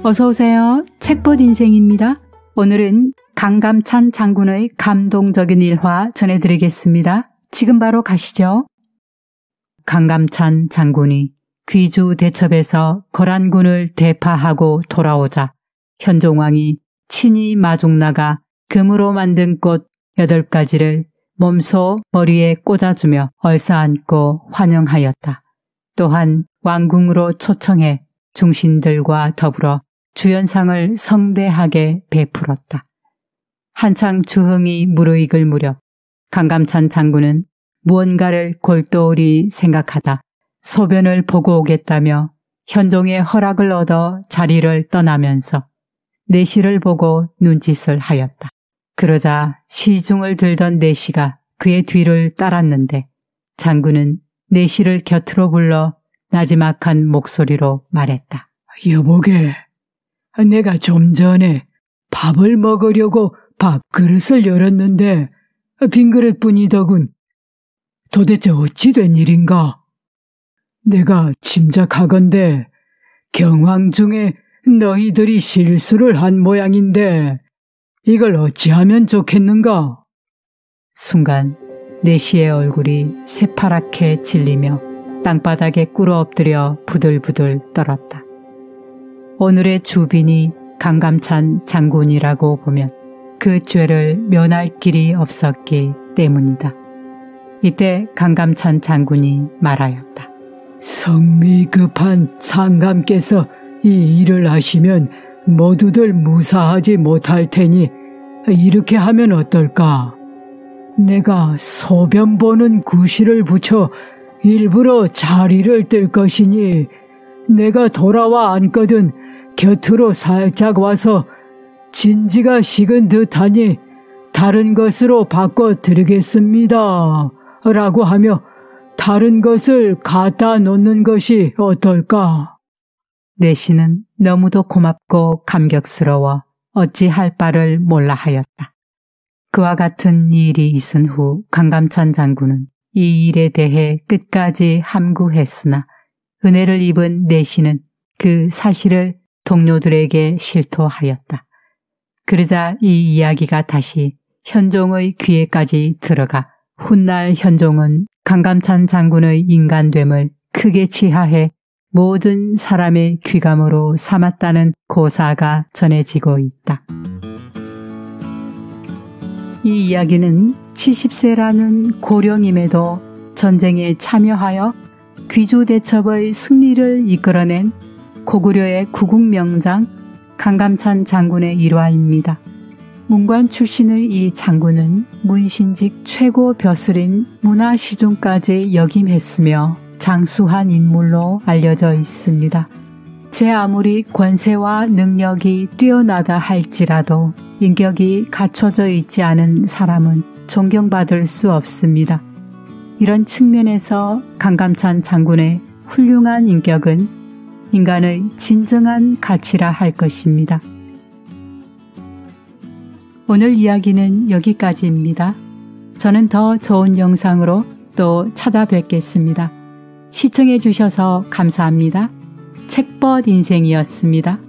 어서 오세요. 책봇 인생입니다. 오늘은 강감찬 장군의 감동적인 일화 전해드리겠습니다. 지금 바로 가시죠. 강감찬 장군이 귀주 대첩에서 거란군을 대파하고 돌아오자 현종왕이 친히 마중나가 금으로 만든 꽃 8가지를 몸소 머리에 꽂아주며 얼싸안고 환영하였다. 또한 왕궁으로 초청해 중신들과 더불어 주연상을 성대하게 베풀었다. 한창 주흥이 무르익을 무렵 강감찬 장군은 무언가를 골똘히 생각하다 소변을 보고 오겠다며 현종의 허락을 얻어 자리를 떠나면서 내시를 보고 눈짓을 하였다. 그러자 시중을 들던 내시가 그의 뒤를 따랐는데 장군은 내시를 곁으로 불러 나지막한 목소리로 말했다. 여보게, 내가 좀 전에 밥을 먹으려고 밥그릇을 열었는데 빈 그릇뿐이더군. 도대체 어찌 된 일인가? 내가 짐작하건대 경황 중에 너희들이 실수를 한 모양인데 이걸 어찌하면 좋겠는가? 순간 내시의 얼굴이 새파랗게 질리며 땅바닥에 꿇어 엎드려 부들부들 떨었다. 오늘의 주빈이 강감찬 장군이라고 보면 그 죄를 면할 길이 없었기 때문이다. 이때 강감찬 장군이 말하였다. 성미 급한 상감께서 이 일을 하시면 모두들 무사하지 못할 테니 이렇게 하면 어떨까? 내가 소변 보는 구실을 붙여 일부러 자리를 뜰 것이니 내가 돌아와 앉거든 곁으로 살짝 와서 진지가 식은 듯하니 다른 것으로 바꿔드리겠습니다. 라고 하며 다른 것을 갖다 놓는 것이 어떨까? 내시는 너무도 고맙고 감격스러워 어찌할 바를 몰라 하였다. 그와 같은 일이 있은 후 강감찬 장군은 이 일에 대해 끝까지 함구했으나 은혜를 입은 내시는 그 사실을 동료들에게 실토하였다. 그러자 이 이야기가 다시 현종의 귀에까지 들어가 훗날 현종은 강감찬 장군의 인간됨을 크게 치하해 모든 사람의 귀감으로 삼았다는 고사가 전해지고 있다. 이 이야기는 70세라는 고령임에도 전쟁에 참여하여 귀주 대첩의 승리를 이끌어낸 고구려의 구국명장 강감찬 장군의 일화입니다. 문관 출신의 이 장군은 문신직 최고 벼슬인 문화시중까지 역임했으며 장수한 인물로 알려져 있습니다. 제 아무리 권세와 능력이 뛰어나다 할지라도 인격이 갖춰져 있지 않은 사람은 존경받을 수 없습니다. 이런 측면에서 강감찬 장군의 훌륭한 인격은 인간의 진정한 가치라 할 것입니다. 오늘 이야기는 여기까지입니다. 저는 더 좋은 영상으로 또 찾아뵙겠습니다. 시청해 주셔서 감사합니다. 책벗 인생이었습니다.